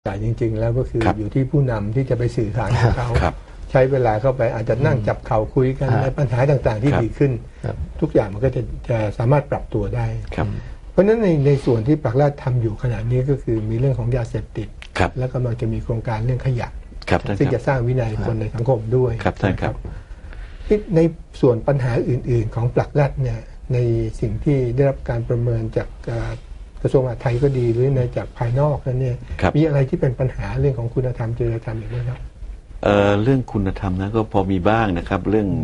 แต่จริงๆแล้วก็คืออยู่ที่ผู้นำที่จะไปสื่อสารกับเขาใช้เวลาเข้าไปอาจจะนั่งจับเข่าคุยกันในปัญหาต่างๆที่ดีขึ้นทุกอย่างมันก็จะสามารถปรับตัวได้เพราะฉะนั้นในส่วนที่ปากราชทำอยู่ขณะนี้ก็คือมีเรื่องของยาเสพติดแล้วกำลังจะมีโครงการเรื่องขยะซึ่งจะสร้างวินัยคนในสังคมด้วยครับในส่วนปัญหาอื่นๆของปากราชเนี่ยในสิ่งที่ได้รับการประเมินจากกระทรวงมหาดไทยก็ดีหรือในจากภายนอกนั้นเนี่ยมีอะไรที่เป็นปัญหาเรื่องของคุณธรรมจริยธรรมอีกไหมครับเรื่องคุณธรรมนะก็พอมีบ้างนะครับเรื่อง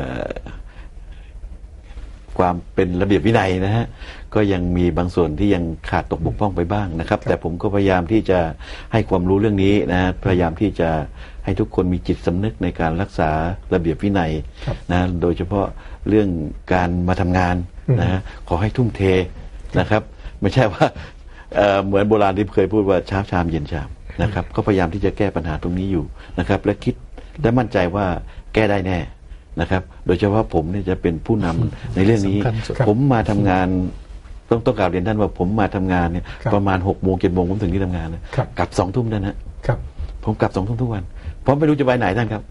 ความเป็นระเบียบวินัยนะฮะก็ยังมีบางส่วนที่ยังขาดตกบกพร่องไปบ้างนะครับแต่ผมก็พยายามที่จะให้ความรู้เรื่องนี้นะพยายามที่จะให้ทุกคนมีจิตสำนึกในการรักษาระเบียบวินัยนะโดยเฉพาะเรื่องการมาทำงานนะขอให้ทุ่มเทนะครับไม่ใช่ว่าเหมือนโบราณที่เคยพูดว่าเช้าชามเย็นชามนะครับก็พยายามที่จะแก้ปัญหาตรงนี้อยู่นะครับและคิดและมั่นใจว่าแก้ได้แน่นะครับโดยเฉพาะผมเนี่ยจะเป็นผู้นำในเรื่องนี้ผมมาทำงานต้องกล่าวเรียนท่านว่าผมมาทำงานเนี่ยประมาณ6 โมง 7 โมงผมถึงที่ทำงานเลยกลับ2 ทุ่มนั่นฮะผมกลับ2 ทุ่มทุกวันเพราะไม่รู้จะไปไหนท่านครับ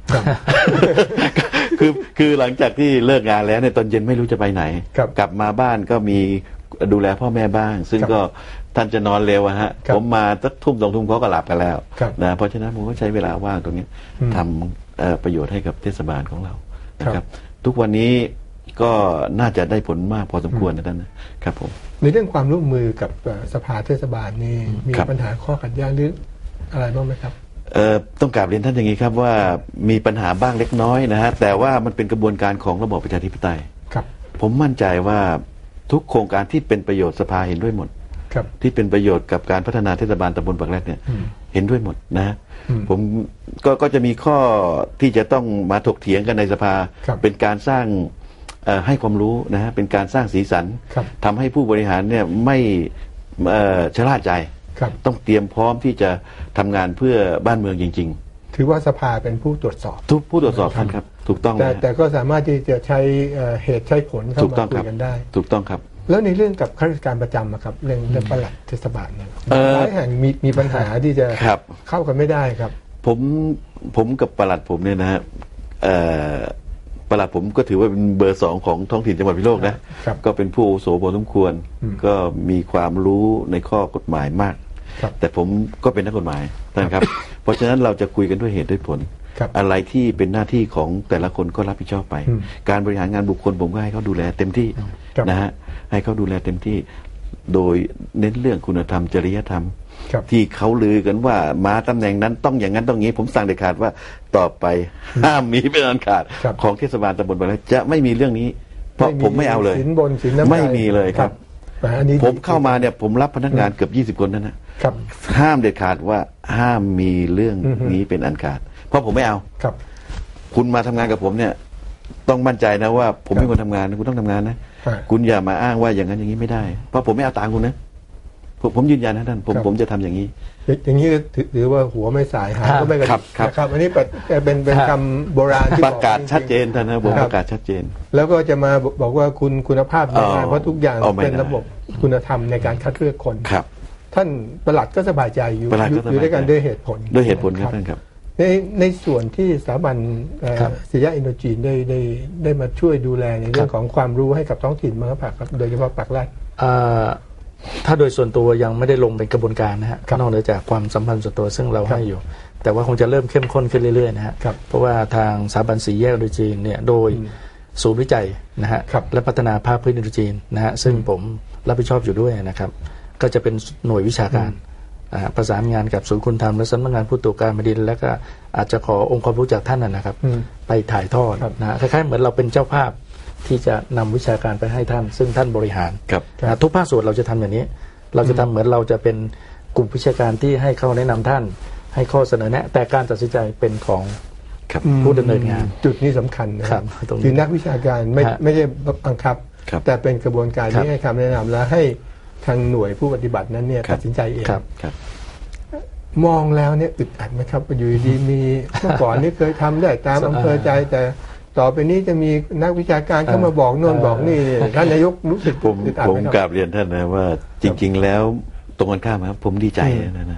คือหลังจากที่เลิกงานแล้วเนี่ยตอนเย็นไม่รู้จะไปไหนกลับมาบ้านก็มีดูแลพ่อแม่บ้างซึ่งก็ท่านจะนอนเร็วฮะผมมาสัก 1-2 ทุ่มเขาก็หลับกันแล้วนะเพราะฉะนั้นผมก็ใช้เวลาว่างตรงนี้ทำประโยชน์ให้กับเทศบาลของเรานะครับทุกวันนี้ก็น่าจะได้ผลมากพอสมควรนะท่านนะครับผมในเรื่องความร่วมมือกับสภาเทศบาลนี่มีปัญหาข้อขัดแย้งหรืออะไรบ้างไหมครับต้องกราบเรียนท่านอย่างนี้ครับว่ามีปัญหาบ้างเล็กน้อยนะฮะแต่ว่ามันเป็นกระบวนการของระบอบประชาธิปไตยผมมั่นใจว่าทุกโครงการที่เป็นประโยชน์สภาเห็นด้วยหมดที่เป็นประโยชน์กับการพัฒนาเทศบาลตำบลปากแรดเนี่ยเห็นด้วยหมดนะผมก็จะมีข้อที่จะต้องมาถกเถียงกันในสภาเป็นการสร้างให้ความรู้นะฮะเป็นการสร้างสีสันทำให้ผู้บริหารเนี่ยไม่ชะล่าใจต้องเตรียมพร้อมที่จะทำงานเพื่อบ้านเมืองจริงๆถือว่าสภาเป็นผู้ตรวจสอบผู้ตรวจสอบท่านครับถูกต้องแต่ก็สามารถที่จะใช้เหตุใช้ผลเข้ามาคุยกันได้ถูกต้องครับแล้วในเรื่องกับข้าราชการประจำครับเรื่องปลัดเทศบาลเนี่ยหลายแห่งมีปัญหาที่จะเข้ากันไม่ได้ครับผมกับปลัดผมเนี่ยนะฮะปลัดผมก็ถือว่าเป็นเบอร์ 2ของท้องถิ่นจังหวัดพิษณุโลกนะก็เป็นผู้อาวุโสพอสมควรก็มีความรู้ในข้อกฎหมายมากแต่ผมก็เป็นนักกฎหมายนะครับเพราะฉะนั้นเราจะคุยกันด้วยเหตุด้วยผลอะไรที่เป็นหน้าที่ของแต่ละคนก็รับผิดชอบไปการบริหารงานบุคคลผมก็ให้เขาดูแลเต็มที่นะฮะให้เขาดูแลเต็มที่โดยเน้นเรื่องคุณธรรมจริยธรรมที่เขาลือกันว่ามาตำแหน่งนั้นต้องอย่างนั้นต้องงี้ผมสั่งเด็ดขาดว่าต่อไปห้ามมีเป็นอันขาดของเทศบาลตำบลบางแรกจะไม่มีเรื่องนี้เพราะผมไม่เอาเลยสินบนสินน้ำใจไม่มีเลยครับผมเข้ามาเนี่ยผมรับพนักงานเกือบ20 คนนั่นนะห้ามเด็ดขาดว่าห้ามมีเรื่องนี้เป็นอันขาดเพราะผมไม่เอาคุณมาทำงานกับผมเนี่ยต้องมั่นใจนะว่าผมเป็นคนทำงานคุณต้องทำงานนะคุณอย่ามาอ้างว่าอย่างนั้นอย่างนี้ไม่ได้เพราะผมไม่เอาตังค์คุณนะผมยืนยันนะท่านผมจะทำอย่างนี้ถือว่าหัวไม่สายหางก็ไม่กระดิกนะครับอันนี้เป็นคำโบราณที่ประกาศชัดเจนท่านนะผมประกาศชัดเจนแล้วก็จะมาบอกว่าคุณภาพไม่ได้เพราะทุกอย่างเป็นระบบคุณธรรมในการคัดเลือกคนท่านปลัดก็สบายใจอยู่ด้วยกันด้วยเหตุผลครับท่านครับในส่วนที่สถาบันศิริยะอินโดจีนได้มาช่วยดูแลในเรื่องของความรู้ให้กับท้องถิ่นเมืองปากครับโดยเฉพาะปากแรดถ้าโดยส่วนตัวยังไม่ได้ลงเป็นกระบวนการนะฮะนอกเหนือจากความสัมพันธ์ส่วนตัวซึ่งเราให้อยู่แต่ว่าคงจะเริ่มเข้มข้นขึ้นเรื่อยๆนะฮะเพราะว่าทางสถาบันสีแยกอินโดจีนเนี่ยโดยศูนย์วิจัยนะฮะและพัฒนาภาคพื้นอินโดจีนนะฮะซึ่งผมรับผิดชอบอยู่ด้วยนะครับก็จะเป็นหน่วยวิชาการประสานงานกับศูนย์คุณธรรมและสำนักงานผู้ตรวจการแผ่นดินแล้วก็อาจจะขอองค์ความรู้จากท่านนะครับไปถ่ายทอดนะคล้ายๆเหมือนเราเป็นเจ้าภาพที่จะนำวิชาการไปให้ท่านซึ่งท่านบริหารทุกภาคส่วนเราจะทำอย่างนี้เราจะทำเหมือนเราจะเป็นกลุ่มวิชาการที่ให้เข้าแนะนำท่านให้ข้อเสนอแนะแต่การตัดสินใจเป็นของผู้ดำเนินงานจุดนี้สำคัญนะครับคือนักวิชาการไม่ใช่บังคับแต่เป็นกระบวนการที่ให้คำแนะนำและให้ทางหน่วยผู้ปฏิบัตินั้นเนี่ยตัดสินใจเองมองแล้วเนี่ยอึดอัดไหมครับอยู่ดีมีเมื่อก่อนนี่เคยทำได้ตามอำเภอใจแต่ต่อไปนี้จะมีนักวิชาการเข้ามาบอกโน่นบอกนี่ท่านนายกรู้สึกผมกราบเรียนท่านนะว่าจริงๆแล้วตรงกันข้ามครับผมดีใจนะ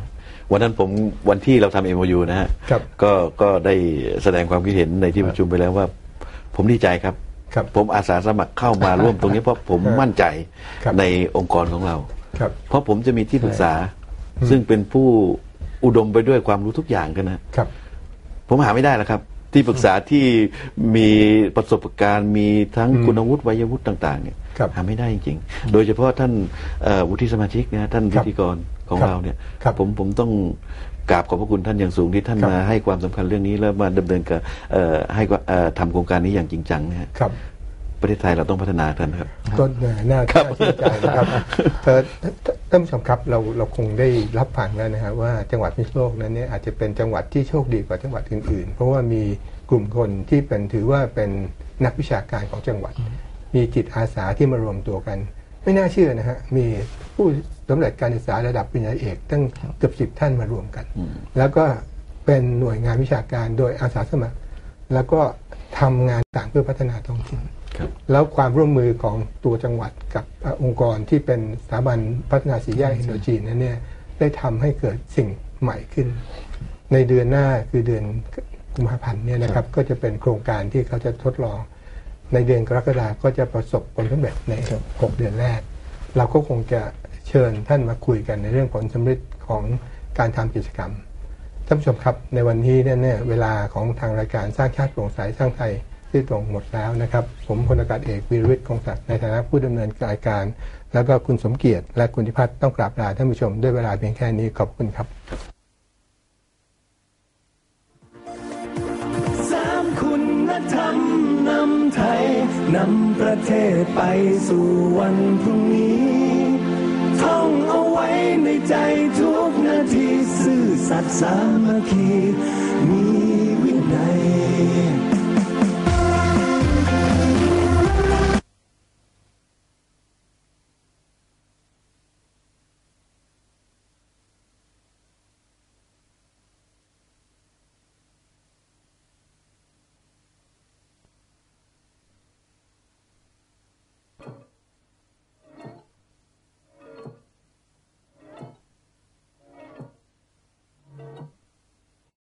วันนั้นวันที่เราทำ MOU นะฮะก็ได้แสดงความคิดเห็นในที่ประชุมไปแล้วว่าผมดีใจครับผมอาสาสมัครเข้ามาร่วมตรงนี้เพราะผมมั่นใจในองค์กรของเราเพราะผมจะมีที่ปรึกษาซึ่งเป็นผู้อุดมไปด้วยความรู้ทุกอย่างกันนะผมหาไม่ได้แล้วครับที่ปรึกษาที่มีประสบการณ์มีทั้งคุณวุฒิวัยวุฒิต่างๆเนี่ยหาไม่ได้จริงๆโดยเฉพาะท่านวุฒิสมาชิกนะท่านพิธีกรของเราเนี่ยผมต้องกราบขอบพระคุณท่านอย่างสูงที่ท่านมาให้ความสำคัญเรื่องนี้แล้วมาดำเนินกับให้ทำโครงการนี้อย่างจริงจังนะครับประเทศไทยเราต้องพัฒนาท่านครับก็น่าชื่นใจนะครับท่านผู้ชมครับเราคงได้รับฟังแล้วนะครับว่าจังหวัดพิษณุโลกนั้นเนี่ยอาจจะเป็นจังหวัดที่โชคดีกว่าจังหวัดอื่นๆเพราะว่ามีกลุ่มคนที่ถือว่าเป็นนักวิชาการของจังหวัดมีจิตอาสาที่มารวมตัวกันไม่น่าเชื่อนะฮะมีผู้สำเร็จการศึกษาระดับปริญญาเอกตั้งเกือบ10 ท่านมารวมกันแล้วก็เป็นหน่วยงานวิชาการโดยอาสาสมัครแล้วก็ทำงานต่างเพื่อพัฒนาท้องถิ่นแล้วความร่วมมือของตัวจังหวัดกับองค์กรที่เป็นสถาบันพัฒนาสีแยกอินโดจีนนั้นเนี่ยได้ทำให้เกิดสิ่งใหม่ขึ้นในเดือนหน้าคือเดือนกุมภาพันธ์เนี่ยนะครับก็จะเป็นโครงการที่เขาจะทดลองในเดือนกรกฎาคมก็จะประสบผลสำเร็จใน6 เดือนแรกเราก็คงจะเชิญท่านมาคุยกันในเรื่องผลสำเร็จของการทำกิจกรรมท่านผู้ชมครับในวันนี้เนี่ยเวลาของทางรายการสร้างชาติโปร่งใสสร้างไทยที่ตรงหมดแล้วนะครับผมพลอากาศเอกวีรวิทย์คงศักดิ์ในฐานะผู้ดำเนินรายการแล้วก็คุณสมเกียรติและคุณธิพัฒน์ต้องกราบลาท่านผู้ชมด้วยเวลาเพียงแค่นี้ขอบคุณครับ 3 คุณธรรมนำไทยนำประเทศไปสู่วันพรุ่งนี้ท่องเอาไว้ในใจทุกนาทีซื่อสัตย์สามัคคีมีวินัย